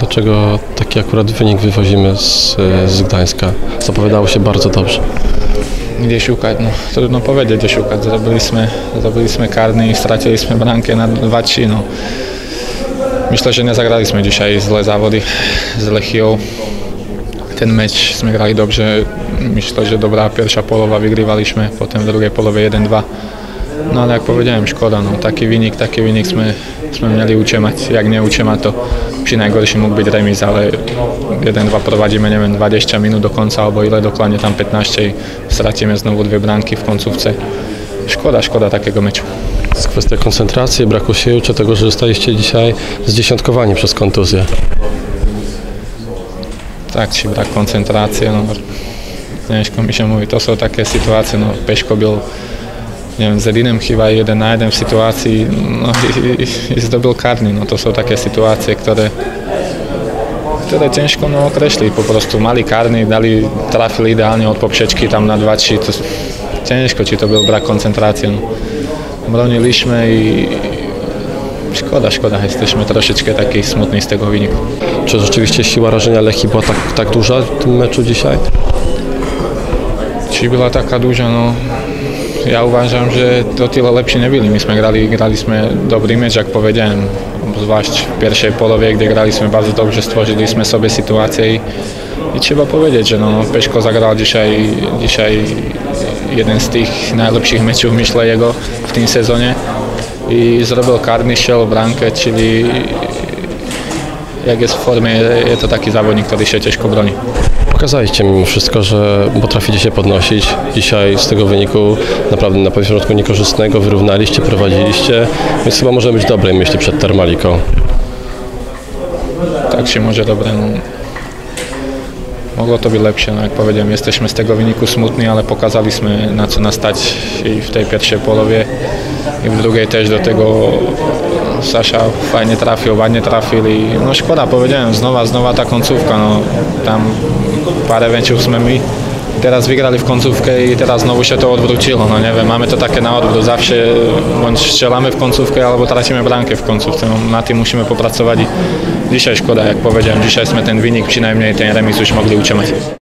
dlaczego taki akurat wynik wywozimy z Gdańska? Zapowiadało się bardzo dobrze. Gdzie szukać? No, trudno powiedzieć, gdzie szukać. Zrobiliśmy karny i straciliśmy bramkę na 2-3. No. Myślę, że nie zagraliśmy dzisiaj złe zawody z Lechią. Ten mecz sme grali dobrze. Myślę, że dobra pierwsza połowa, wygrywaliśmy, potem w drugiej połowie 1-2. No ale jak powiedziałem, szkoda, no, taki wynik sme mieli utrzymać. Jak nie utrzymać, to przy najgorszym mógł być remis, ale 1-2 prowadzimy, nie wiem, 20 minut do końca, albo ile dokładnie tam 15 i stracimy znowu 2 bramki w końcówce. Szkoda takiego meczu. Jest kwestia koncentracji, braku sił, czy tego, że zostaliście dzisiaj zdziesiątkowani przez kontuzję? Tak, czy brak koncentracji, no, ciężko mi się mówi, to są takie sytuacje, no, Peško był, nie wiem, z Edinem chyba 1 na 1 w sytuacji, no, i zdobył karny, no, to są takie sytuacje, które ciężko no, określić, po prostu mali karny, trafili idealnie od poprzeczki tam na 2-3, to ciężko, czy to był brak koncentracji, no. Broniliśmy i szkoda, jesteśmy troszeczkę taki smutni z tego wyniku. Czy rzeczywiście siła rażenia Lechii była tak duża w tym meczu dzisiaj? Czy była taka duża? No, ja uważam, że to tyle lepsi nie byli. My graliśmy dobry mecz, jak powiedziałem, zwłaszcza w pierwszej połowie, gdy graliśmy bardzo dobrze, stworzyliśmy sobie sytuację i trzeba powiedzieć, że no, Peško zagrał dzisiaj jeden z tych najlepszych meczów, myślę, jego w tym sezonie i zrobił karny, strzelał bramkę, czyli jak jest w formie, jest to taki zawodnik, który się ciężko broni. Pokazaliście mimo wszystko, że potraficie się podnosić. Dzisiaj z tego wyniku naprawdę na początku niekorzystnego wyrównaliście, prowadziliście, więc chyba może być dobrej myśli przed Termaliką. Tak się może dobre. No. Mogło to być lepsze, no jak powiedziałem, jesteśmy z tego wyniku smutni, ale pokazaliśmy, na co nas stać i w tej pierwszej połowie i w drugiej też do tego Sasza fajnie trafił, ładnie trafił i no szkoda, powiedziałem, znowa ta końcówka, no tam parę meczów sme my teraz wygrali w końcówkę i teraz znowu się to odwróciło, no nie wiem, mamy to takie na odwrót, zawsze bądź strzelamy w końcówkę albo tracimy bramkę w końcówce, no, na tym musimy popracować i dzisiaj szkoda, jak powiedziałem, dzisiaj sme ten wynik, przynajmniej ten remis już mogli utrzymać.